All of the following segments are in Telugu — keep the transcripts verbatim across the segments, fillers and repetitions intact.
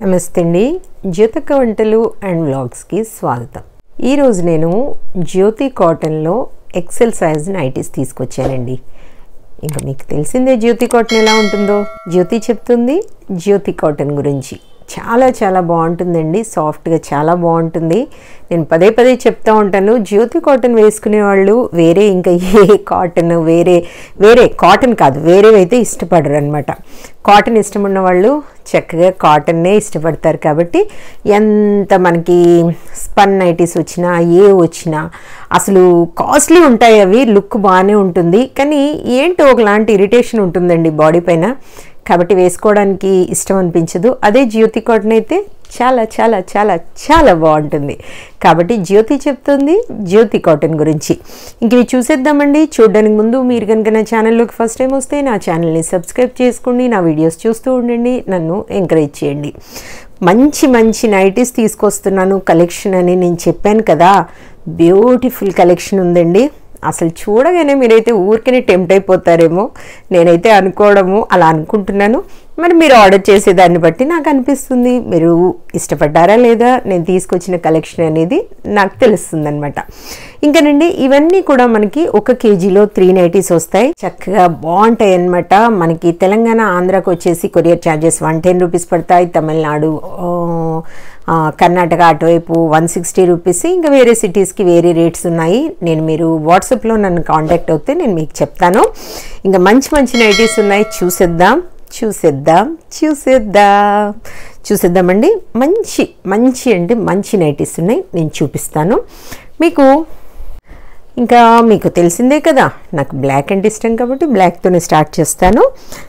నమస్తే అండి జ్యోతక్క వంటలు అండ్ వ్లాగ్స్ కి స్వాగతం। ఈ రోజు నేను జ్యోతి కాటన్ లో ఎక్సెల్ సైజ్ నైటీస్ తీసుకొచ్చానండి। ఇంకా మీకు తెలిసిందే జ్యోతి కాటన్ ఎలా ఉంటుందో। జ్యోతి చెప్తుంది జ్యోతి కాటన్ గురించి। చాలా చాలా బాగుంటుందండి, సాఫ్ట్ గా చాలా బాగుంటుంది। నేను పదే పదే చెప్తా ఉంటాను, జ్యోతి కాటన్ వేసుకునే వాళ్ళు వేరే ఇంకా ఏ కాటన్ వేరే వేరే కాటన్ కాదు వేరేవి అయితే ఇష్టపడరు అన్నమాట। కాటన్ ఇష్టం ఉన్న వాళ్ళు చక్కగా కాటన్నే ఇష్టపడతారు। కాబట్టి ఎంత మనకి స్పన్ నైటీస్ వచ్చినా ఏ వచ్చినా అసలు కాస్ట్లీ ఉంటాయి, అవి లుక్ బాగానే ఉంటుంది, కానీ ఏంటో ఒకలాంటి ఇరిటేషన్ ఉంటుందండి బాడీ పైన, కాబట్టి వేసుకోవడానికి ఇష్టం అనిపించదు। అదే జ్యోతి కాటన్ అయితే చాలా చాలా చాలా చాలా బాగుంటుంది। కాబట్టి జ్యోతి చెప్తుంది జ్యోతి కాటన్ గురించి। ఇంక ఇవి చూసేద్దామండి। చూడడానికి ముందు మీరు కనుక నా ఛానల్లోకి ఫస్ట్ టైం వస్తే నా ఛానల్ని సబ్స్క్రైబ్ చేసుకోండి, నా వీడియోస్ చూస్తూ ఉండండి, నన్ను ఎంకరేజ్ చేయండి। మంచి మంచి నైటీస్ తీసుకొస్తున్నాను కలెక్షన్ అని నేను చెప్పాను కదా, బ్యూటిఫుల్ కలెక్షన్ ఉందండి। అసలు చూడగానే మీరైతే ఊరికనే టెంప్ట్ అయిపోతారేమో, నేనైతే అనుకోవడము అలా అనుకుంటున్నాను। మరి మీరు ఆర్డర్ చేసేదాన్ని బట్టి నాకు అనిపిస్తుంది మీరు ఇష్టపడ్డారా లేదా నేను తీసుకొచ్చిన కలెక్షన్ అనేది నాకు తెలుస్తుంది అనమాట। ఇంకానండి ఇవన్నీ కూడా మనకి ఒక కేజీలో త్రీ నైటీస్ వస్తాయి, చక్కగా బాగుంటాయి అన్నమాట। మనకి తెలంగాణ ఆంధ్రాకి వచ్చేసి courier charges one ten rupees పడతాయి, తమిళనాడు కర్ణాటక అటువైపు వన్ సిక్స్టీ రూపీస్, ఇంకా వేరే సిటీస్కి వేరే రేట్స్ ఉన్నాయి। నేను మీరు వాట్సాప్లో నన్ను కాంటాక్ట్ అవుతే నేను మీకు చెప్తాను। ఇంకా మంచి మంచి నైటీస్ ఉన్నాయి, చూసేద్దాం చూసేద్దాం చూసేద్దాం చూసేద్దామండి। మంచి మంచి అంటే మంచి నైటీస్ ఉన్నాయి, నేను చూపిస్తాను మీకు। ఇంకా మీకు తెలిసిందే కదా నాకు బ్లాక్ అంటే ఇష్టం, కాబట్టి బ్లాక్తోనే స్టార్ట్ చేస్తాను।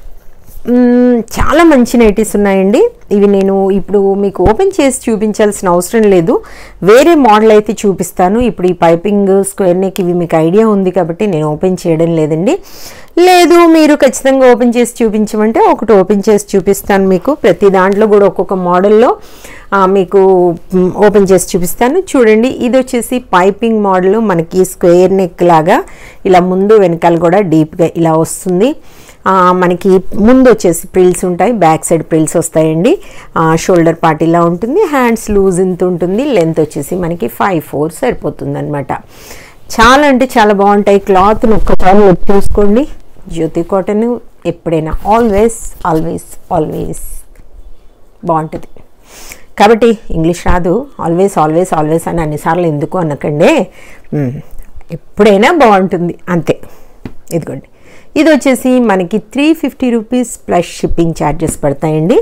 చాలా మంచి నైటీస్ ఉన్నాయండి। ఇవి నేను ఇప్పుడు మీకు ఓపెన్ చేసి చూపించాల్సిన అవసరం లేదు, వేరే మోడల్ అయితే చూపిస్తాను। ఇప్పుడు ఈ పైపింగ్ స్క్వేర్ నెక్ ఇవి మీకు ఐడియా ఉంది కాబట్టి నేను ఓపెన్ చేయడం లేదండి। లేదు మీరు ఖచ్చితంగా ఓపెన్ చేసి చూపించమంటే ఒకటి ఓపెన్ చేసి చూపిస్తాను మీకు। ప్రతి దాంట్లో కూడా ఒక్కొక్క మోడల్లో మీకు ఓపెన్ చేసి చూపిస్తాను। చూడండి ఇది వచ్చేసి పైపింగ్ మోడల్, మనకి స్క్వేర్ నెక్ లాగా ఇలా ముందు వెనకాల కూడా డీప్గా ఇలా వస్తుంది। మనకి ముందు వచ్చేసి ప్రిల్స్ ఉంటాయి, బ్యాక్ సైడ్ ప్రిల్స్ వస్తాయండి। షోల్డర్ పార్ట్ ఇలా ఉంటుంది, హ్యాండ్స్ లూజ్ ఇంత ఉంటుంది, లెంత్ వచ్చేసి మనకి ఫైవ్ ఫోర్ సరిపోతుంది అనమాట। చాలా అంటే చాలా బాగుంటాయి, క్లాత్ని ఒక్కసారి చూసుకోండి। జ్యోతి కాటన్ ఎప్పుడైనా ఆల్వేస్ ఆల్వేస్ ఆల్వేస్ బాగుంటుంది। కాబట్టి ఇంగ్లీష్ రాదు, ఆల్వేస్ ఆల్వేస్ ఆల్వేస్ అని అన్నిసార్లు ఎందుకు అనకండి, ఎప్పుడైనా బాగుంటుంది అంతే। ఇదిగోండి ఇది వచ్చేసి మనకి three fifty rupees plus shipping charges పడతాయండి।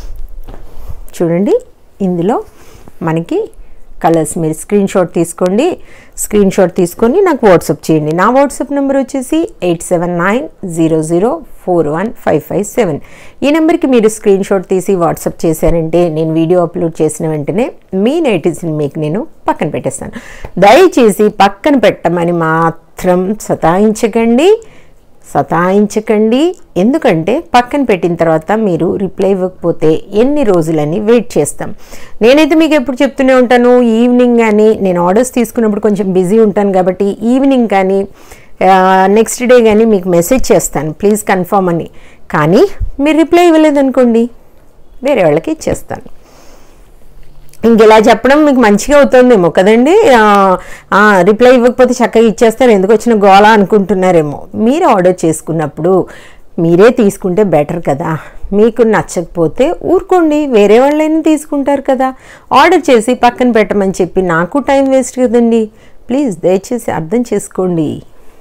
చూడండి ఇందులో మనకి కలర్స్ మీరు స్క్రీన్ షాట్ తీసుకోండి, స్క్రీన్ షాట్ తీసుకొని నాకు వాట్సాప్ చేయండి। నా వాట్సాప్ నెంబర్ వచ్చేసి eight seven nine zero zero four one five five seven. ఈ నెంబర్కి మీరు స్క్రీన్ షాట్ తీసి వాట్సాప్ చేశారంటే నేను వీడియో అప్లోడ్ చేసిన వెంటనే మీ నైటీస్ని మీకు నేను పక్కన పెట్టేస్తాను। దయచేసి పక్కన పెట్టమని మాత్రం సతాయించకండి సతాయించకండి ఎందుకంటే పక్కన పెట్టిన తర్వాత మీరు రిప్లై ఇవ్వకపోతే ఎన్ని రోజులని వెయిట్ చేస్తాం। నేనైతే మీకు ఎప్పుడు చెప్తూనే ఉంటాను, ఈవినింగ్ కానీ నేను ఆర్డర్స్ తీసుకున్నప్పుడు కొంచెం బిజీ ఉంటాను కాబట్టి ఈవినింగ్ కానీ నెక్స్ట్ డే కానీ మీకు మెసేజ్ చేస్తాను ప్లీజ్ కన్ఫర్మ్ అని, కానీ మీరు రిప్లై ఇవ్వలేదనుకోండి వేరే వాళ్ళకి ఇచ్చేస్తాను। ఇంకెలా చెప్పడం మీకు మంచిగా అవుతుందేమో కదండి, రిప్లై ఇవ్వకపోతే చక్కగా ఇచ్చేస్తారు ఎందుకు వచ్చిన గోళ అనుకుంటున్నారేమో। మీరు ఆర్డర్ చేసుకున్నప్పుడు మీరే తీసుకుంటే బెటర్ కదా, మీకు నచ్చకపోతే ఊరుకోండి వేరే వాళ్ళైనా తీసుకుంటారు కదా। ఆర్డర్ చేసి పక్కన పెట్టమని చెప్పి నాకు టైం వేస్ట్ కదండి, ప్లీజ్ దయచేసి అర్థం చేసుకోండి।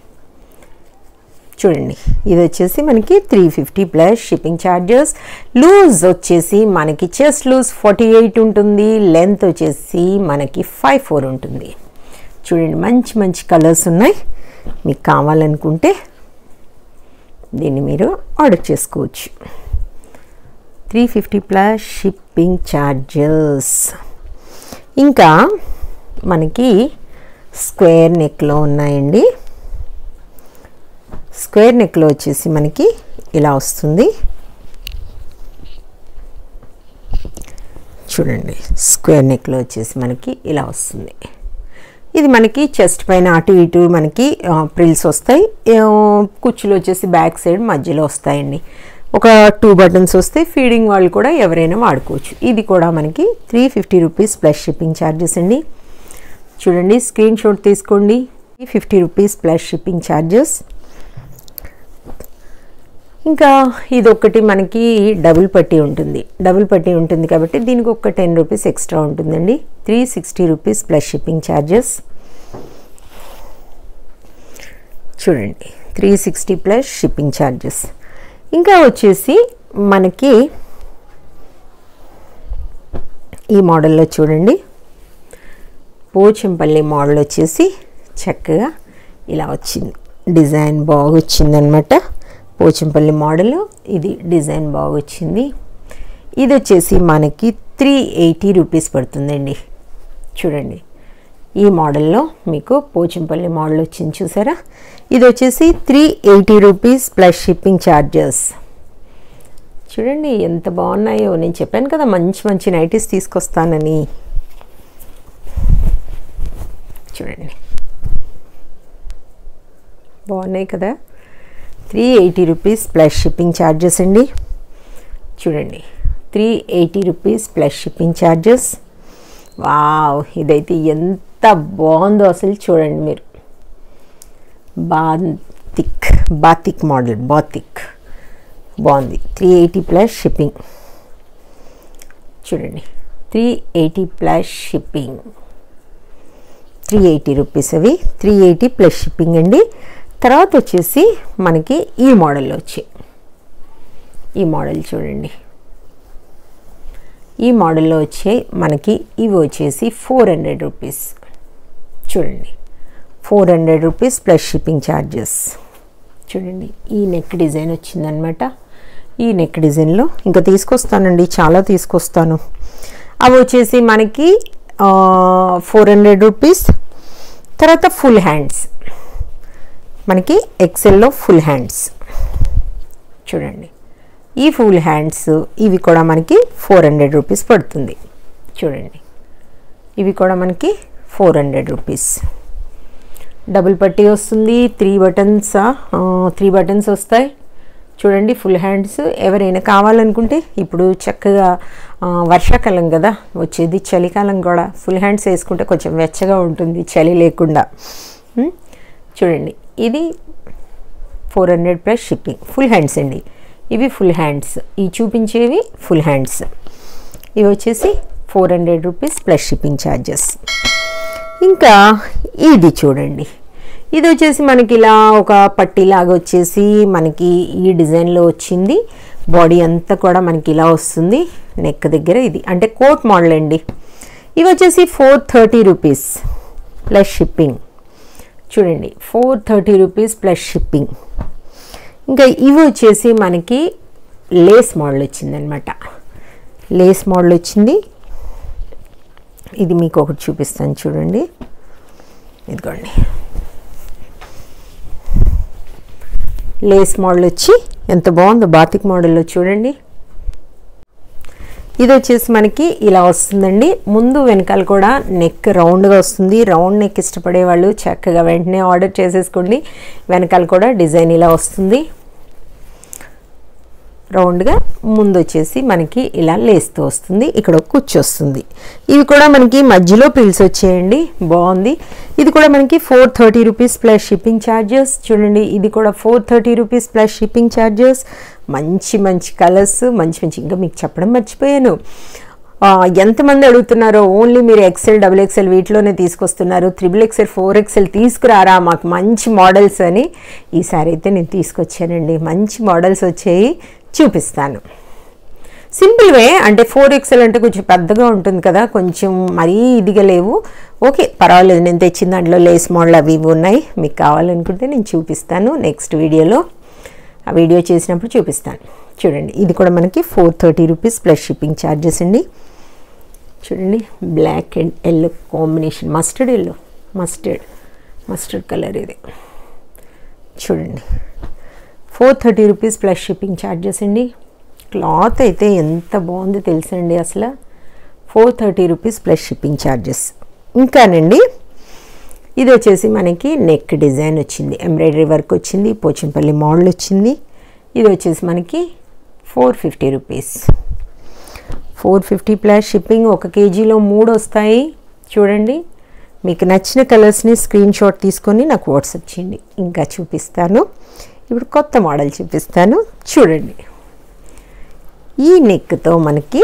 చూడండి ఇది వచ్చేసి మనకి three fifty plus shipping charges, loose వచ్చేసి మనకి చెస్ట్ లూజ్ ఫార్టీ ఎయిట్ ఉంటుంది, లెంత్ వచ్చేసి మనకి ఫైవ్ ఫోర్ ఉంటుంది। చూడండి మంచి మంచి కలర్స్ ఉన్నాయి, మీకు కావాలనుకుంటే దీన్ని మీరు ఆర్డర్ చేసుకోవచ్చు। Three fifty plus shipping charges. ఇంకా మనకి స్క్వేర్ నెక్లో ఉన్నాయండి, స్క్వేర్ నెక్లో వచ్చేసి మనకి ఇలా వస్తుంది। చూడండి స్క్వేర్ నెక్లో వచ్చేసి మనకి ఇలా వస్తుంది, ఇది మనకి చెస్ట్ పైన అటు ఇటు మనకి ప్రిల్స్ వస్తాయి, కుచ్చులు వచ్చేసి బ్యాక్ సైడ్ మధ్యలో వస్తాయండి। ఒక టూ బటన్స్ వస్తే ఫీడింగ్ వాళ్ళు కూడా ఎవరైనా వాడుకోవచ్చు. ఇది కూడా మనకి three fifty rupees plus shipping charges అండి. చూడండి స్క్రీన్ షాట్ తీసుకోండి. Fifty rupees plus shipping charges. ఇంకా ఇదొకటి మనకి డబుల్ పట్టీ ఉంటుంది. డబుల్ పట్టీ ఉంటుంది కాబట్టి దీనికి ఒక టెన్ రూపీస్ ఎక్స్ట్రా ఉంటుందండి. Three sixty rupees plus shipping charges. చూడండి three sixty plus shipping charges. ఇంకా వచ్చేసి మనకి ఈ మోడల్లో చూడండి పోచంపల్లి మోడల్ వచ్చేసి చక్కగా ఇలా వచ్చింది. డిజైన్ బాగా వచ్చిందనమాట. పోచంపల్లి మోడల్ ఇది డిజైన్ బాగా వచ్చింది. ఇది వచ్చేసి మనకి త్రీ ఎయిటీ రూపీస్ పడుతుందండి. చూడండి ఈ మోడల్లో మీకు పోచంపల్లి మోడల్ వచ్చింది చూసారా. ఇది వచ్చేసి three eighty rupees plus shipping charges. చూడండి ఎంత బాగున్నాయో. నేను చెప్పాను కదా మంచి మంచి నైటీస్ తీసుకొస్తానని. చూడండి బాగున్నాయి కదా. Three eighty rupees plus shipping charges అండి. చూడండి three eighty rupees plus shipping charges. Wow ఇదైతే ఎంత బాగుందో అసలు చూడండి మీరు. బాతిక్ బాతిక్ మోడల్ బాతిక్ బాగుంది. Three eighty plus shipping. చూడండి three eighty plus shipping. Three eighty rupees అవి త్రీ ఎయిటీ ప్లస్ షిప్పింగ్ అండి. తర్వాత వచ్చేసి మనకి ఈ మోడల్లో వచ్చి ఈ మోడల్ చూడండి. ఈ మోడల్లో వచ్చే మనకి ఇవి వచ్చేసి ఫోర్ హండ్రెడ్ రూపీస్. చూడండి four hundred rupees plus shipping charges. చూడండి ఈ నెక్ డిజైన్ వచ్చిందనమాట. ఈ నెక్ డిజైన్లో ఇంకా తీసుకొస్తానండి, చాలా తీసుకొస్తాను. అవి వచ్చేసి మనకి ఫోర్ హండ్రెడ్ రూపీస్. తర్వాత ఫుల్ హ్యాండ్స్ మనకి ఎక్సెల్లో ఫుల్ హ్యాండ్స్. చూడండి ఈ ఫుల్ హ్యాండ్స్ ఇవి కూడా మనకి ఫోర్ హండ్రెడ్ రూపీస్ పడుతుంది. చూడండి ఇవి కూడా మనకి ఫోర్ హండ్రెడ్ రూపీస్. డబుల్ పట్టీ వస్తుంది. త్రీ బటన్స్ త్రీ బటన్స్ వస్తాయి. చూడండి ఫుల్ హ్యాండ్స్ ఎవరైనా కావాలనుకుంటే ఇప్పుడు చక్కగా వర్షాకాలం కదా వచ్చేది, చలికాలం కూడా ఫుల్ హ్యాండ్స్ వేసుకుంటే కొంచెం వెచ్చగా ఉంటుంది చలి లేకుండా. చూడండి ఇది four hundred plus shipping. Full hands అండి ఇవి. ఫుల్ హ్యాండ్స్ ఈ చూపించేవి ఫుల్ హ్యాండ్స్. ఇవి వచ్చేసి four hundred rupees plus shipping charges. ఇంకా ఇది చూడండి ఇది వచ్చేసి మనకి ఇలా ఒక పట్టీలాగా వచ్చేసి మనకి ఈ డిజైన్లో వచ్చింది. బాడీ అంతా కూడా మనకి ఇలా వస్తుంది. నెక్ దగ్గర ఇది అంటే కోట్ మోడల్ అండి. ఇవి వచ్చేసి four thirty rupees plus shipping. చూడండి four thirty rupees plus shipping. ఇంకా ఇవి వచ్చేసి మనకి లేస్ మోడల్ వచ్చిందనమాట. లేస్ మోడల్ వచ్చింది. ఇది మీకు ఒకటి చూపిస్తాను చూడండి. ఇదిగోండి లేస్ మోడల్ వచ్చి ఎంత బాగుందో బాతిక్ మోడల్లో చూడండి. ఇది వచ్చేసి మనకి ఇలా వస్తుందండి. ముందు వెనకాల కూడా నెక్ రౌండ్గా వస్తుంది. రౌండ్ నెక్ ఇష్టపడే వాళ్ళు చక్కగా వెంటనే ఆర్డర్ చేసేసుకోండి. వెనకాల కూడా డిజైన్ ఇలా వస్తుంది రౌండ్గా. ముందు వచ్చేసి మనకి ఇలా లేస్తూ వస్తుంది. ఇక్కడ కుచ్చు వస్తుంది. ఇవి కూడా మనకి మధ్యలో ప్రిల్స్ వచ్చేయండి. బాగుంది. ఇది కూడా మనకి four thirty rupees plus shipping charges. చూడండి ఇది కూడా four thirty rupees plus shipping charges. మంచి మంచి కలర్స్ మంచి మంచి. ఇంకా మీకు చెప్పడం మర్చిపోయాను, ఎంతమంది అడుగుతున్నారో ఓన్లీ మీరు ఎక్సెల్ డబుల్ ఎక్సెల్ వీటిలోనే తీసుకొస్తున్నారు. త్రిబుల్ ఎక్సెల్ ఫోర్ ఎక్సెల్ తీసుకురారా మాకు మంచి మోడల్స్ అని. ఈసారి అయితే నేను తీసుకొచ్చానండి. మంచి మోడల్స్ వచ్చాయి, చూపిస్తాను. సింపుల్ వే అంటే ఫోర్ ఎక్సెల్ అంటే కొంచెం పెద్దగా ఉంటుంది కదా, కొంచెం మరీ ఇదిగా లేవు. ఓకే పర్వాలేదు, నేను తెచ్చిన దాంట్లో లేస్ మోడల్ అవి ఇవి ఉన్నాయి. మీకు కావాలనుకుంటే నేను చూపిస్తాను నెక్స్ట్ వీడియోలో. ఆ వీడియో చేసినప్పుడు చూపిస్తాను. చూడండి ఇది కూడా మనకి four thirty rupees plus shipping charges అండి. చూడండి black and yellow combination, mustard yellow mustard mustard colour ఇది. చూడండి four thirty rupees plus shipping charges అండి. క్లాత్ అయితే ఎంత బాగుందో తెలుసండి అసలు. Four thirty rupees plus shipping charges. ఇంకానండి ఇది వచ్చేసి మనకి నెక్ డిజైన్ వచ్చింది, ఎంబ్రాయిడరీ వర్క్ వచ్చింది, పోచంపల్లి మోడల్ వచ్చింది. ఇది వచ్చేసి మనకి four fifty rupees. Four fifty plus shipping. ఒక కేజీలో మూడు వస్తాయి. చూడండి, మీకు నచ్చిన కలర్స్ని స్క్రీన్ షాట్ తీసుకొని నాకు వాట్సాప్ చేయండి. ఇంకా చూపిస్తాను. ఇప్పుడు కొత్త మోడల్ చూపిస్తాను. చూడండి, ఈ నెక్తో మనకి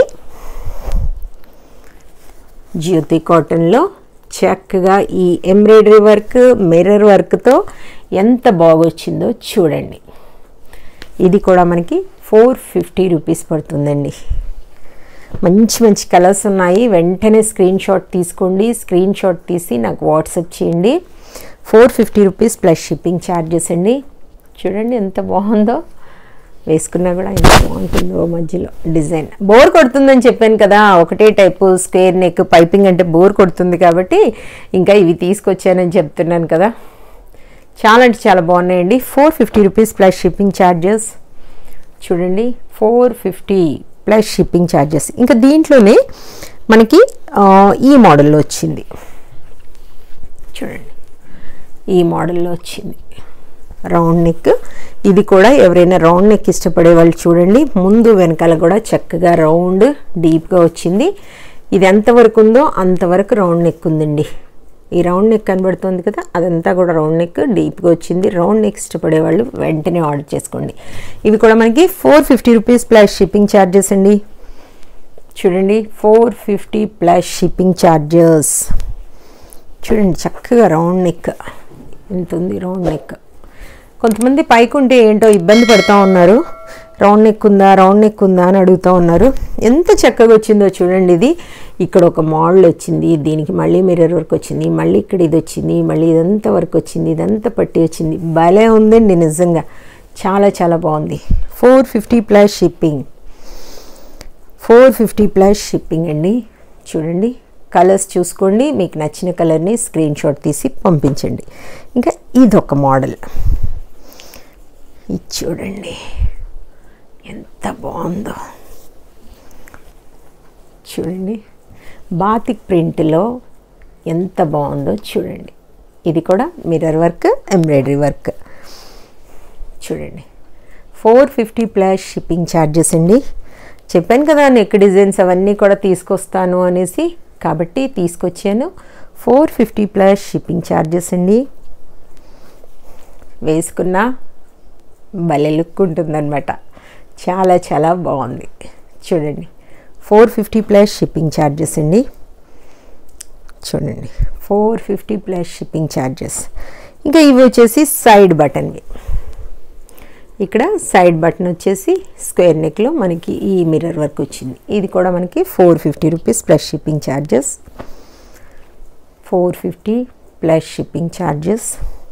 జ్యోతి కాటన్లో చక్కగా ఈ ఎంబ్రాయిడరీ వర్క్, మిర్రర్ వర్క్తో ఎంత బాగొచ్చిందో చూడండి. ఇది కూడా మనకి ఫోర్ ఫిఫ్టీ రూపీస్ పడుతుందండి. మంచి మంచి కలర్స్ ఉన్నాయి. వెంటనే స్క్రీన్ షాట్ తీసుకోండి. స్క్రీన్ షాట్ తీసి నాకు వాట్సాప్ చేయండి. Four fifty rupees plus shipping charges అండి. చూడండి ఎంత బాగుందో, వేసుకున్నా కూడా ఎంత బాగుంటుందో. మధ్యలో డిజైన్ బోర్ కొడుతుందని చెప్పాను కదా, ఒకటే టైపు స్క్వేర్ నెక్ పైపింగ్ అంటే బోర్ కొడుతుంది కాబట్టి ఇంకా ఇవి తీసుకొచ్చానని చెప్తున్నాను కదా. చాలా అంటే చాలా బాగున్నాయండి. Four fifty rupees plus shipping charges. చూడండి, four fifty plus shipping charges. ఇంకా దీంట్లోనే మనకి ఈ మోడల్లో వచ్చింది. చూడండి, ఈ మోడల్లో వచ్చింది రౌండ్ నెక్. ఇది కూడా ఎవరైనా రౌండ్ నెక్ ఇష్టపడే వాళ్ళు చూడండి, ముందు వెనకాల కూడా చక్కగా రౌండ్ డీప్గా వచ్చింది. ఇది ఎంతవరకు ఉందో అంతవరకు రౌండ్ నెక్ ఉందండి. ఈ రౌండ్ నెక్ కనబడుతుంది కదా, అదంతా కూడా రౌండ్ నెక్ డీప్గా వచ్చింది. రౌండ్ నెక్ ఇష్టపడే వాళ్ళు వెంటనే ఆర్డర్ చేసుకోండి. ఇవి కూడా మనకి four fifty rupees plus shipping charges అండి. చూడండి, four fifty plus shipping charges. చూడండి, చక్కగా రౌండ్ నెక్ ఎంత ఉంది. రౌండ్ నెక్ కొంతమంది పైకి ఉంటే ఏంటో ఇబ్బంది పడుతూ ఉన్నారు. రౌండ్ నెక్ ఉందా రౌండ్ నెక్ ఉందా అని అడుగుతూ ఉన్నారు. ఎంత చక్కగా వచ్చిందో చూడండి. ఇది ఇక్కడ ఒక మోడల్ వచ్చింది, దీనికి మళ్ళీ మిర్రర్ వర్క్ వచ్చింది, మళ్ళీ ఇక్కడ ఇది వచ్చింది, మళ్ళీ ఇదంతా వర్క్ వచ్చింది, ఇదంతా పట్టి వచ్చింది. భలే ఉందండి నిజంగా, చాలా చాలా బాగుంది. Four fifty plus shipping. Four fifty plus shipping అండి. చూడండి, కలర్స్ చూసుకోండి, మీకు నచ్చిన కలర్ని స్క్రీన్ షాట్ తీసి పంపించండి. ఇంకా ఇదొక మోడల్, ఇది చూడండి ఎంత బాగుందో. చూడండి, బాతిక్ ప్రింట్లో ఎంత బాగుందో చూడండి. ఇది కూడా మిర్రర్ వర్క్, ఎంబ్రాయిడరీ వర్క్. చూడండి, four fifty plus shipping charges అండి. చెప్పాను కదా నెక్ డిజైన్స్ అవన్నీ కూడా తీసుకొస్తాను అనేసి, కాబట్టి తీసుకొచ్చాను. Four fifty plus shipping charges అండి. వేసుకున్న భలే లుక్ ఉంటుందన్నమాట. చాలా చాలా బాగుంది. చూడండి, four fifty plus shipping charges అండి. చూడండి, four fifty plus shipping charges. ఇంకా ఇవి వచ్చేసి సైడ్ బటన్వి. ఇక్కడ సైడ్ బటన్ వచ్చేసి స్క్వేర్ నెక్లో మనకి ఈ మిర్రర్ వర్క్ వచ్చింది. ఇది కూడా మనకి four fifty rupees plus shipping charges. Four fifty plus shipping charges.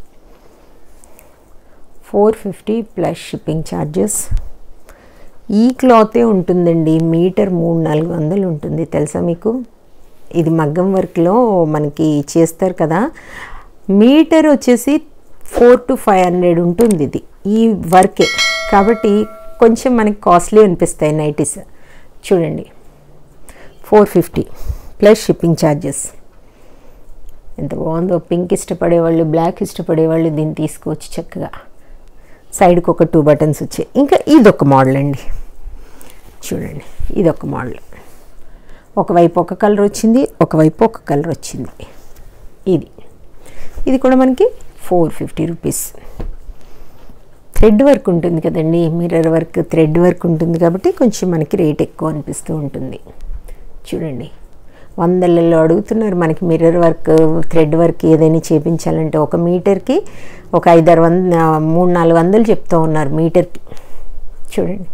Four fifty plus shipping charges. ఈ క్లాతే ఉంటుందండి, మీటర్ మూడు నాలుగు వందలు ఉంటుంది తెలుసా మీకు. ఇది మగ్గం వర్క్లో మనకి చేస్తారు కదా, మీటర్ వచ్చేసి ఫోర్ టు ఫైవ్ హండ్రెడ్ ఉంటుంది ఇది ఈ వర్కే, కాబట్టి కొంచెం మనకి కాస్ట్లీ అనిపిస్తాయి నైటీస్. చూడండి, four fifty plus shipping charges. ఎంత బాగుందో. పింక్ ఇష్టపడేవాళ్ళు, బ్లాక్ ఇష్టపడేవాళ్ళు దీన్ని తీసుకోవచ్చు చక్కగా. సైడ్కి ఒక టూ బటన్స్ వచ్చాయి. ఇంకా ఇదొక మోడల్ అండి. చూడండి, ఇదొక మోడల్. ఒకవైపు ఒక కలర్ వచ్చింది, ఒకవైపు ఒక కలర్ వచ్చింది. ఇది ఇది కూడా మనకి four fifty rupees. Thread work ఉంటుంది కదండి, మిర్రర్ వర్క్ థ్రెడ్ వర్క్ ఉంటుంది కాబట్టి కొంచెం మనకి రేట్ ఎక్కువ అనిపిస్తూ ఉంటుంది. చూడండి, వందలలో అడుగుతున్నారు మనకి మిర్రర్ వర్క్ థ్రెడ్ వర్క్ ఏదైనా చేయించాలంటే. ఒక మీటర్కి ఒక ఐదారు వంద మూడు నాలుగు వందలు చెప్తూ ఉన్నారు మీటర్కి. చూడండి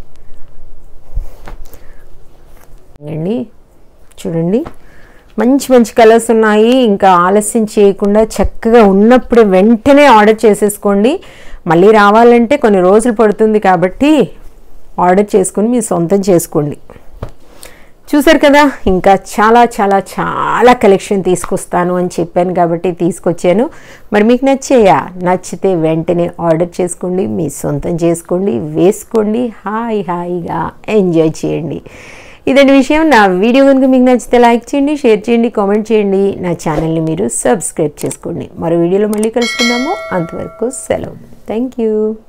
అండి, చూడండి మంచి మంచి కలర్స్ ఉన్నాయి. ఇంకా ఆలస్యం చేయకుండా చక్కగా ఉన్నప్పుడే వెంటనే ఆర్డర్ చేసేసుకోండి. మళ్ళీ రావాలంటే కొన్ని రోజులు పడుతుంది కాబట్టి ఆర్డర్ చేసుకొని మీ సొంతం చేసుకోండి. చూసారు కదా, ఇంకా చాలా చాలా చాలా కలెక్షన్ తీసుకొస్తాను అని చెప్పాను కాబట్టి తీసుకొచ్చాను. మరి మీకు నచ్చాయా? నచ్చితే వెంటనే ఆర్డర్ చేసుకోండి, మీ సొంతం చేసుకోండి, వేసుకోండి, హాయి హాయిగా ఎంజాయ్ చేయండి. ఇదండి విషయం. నా వీడియో కనుక మీకు నచ్చితే లైక్ చేయండి, షేర్ చేయండి, కామెంట్ చేయండి. నా ఛానల్ని మీరు సబ్స్క్రైబ్ చేసుకోండి. మరో వీడియోలో మళ్ళీ కలుసుకుందాము. అంతవరకు సెలవు. Thank you.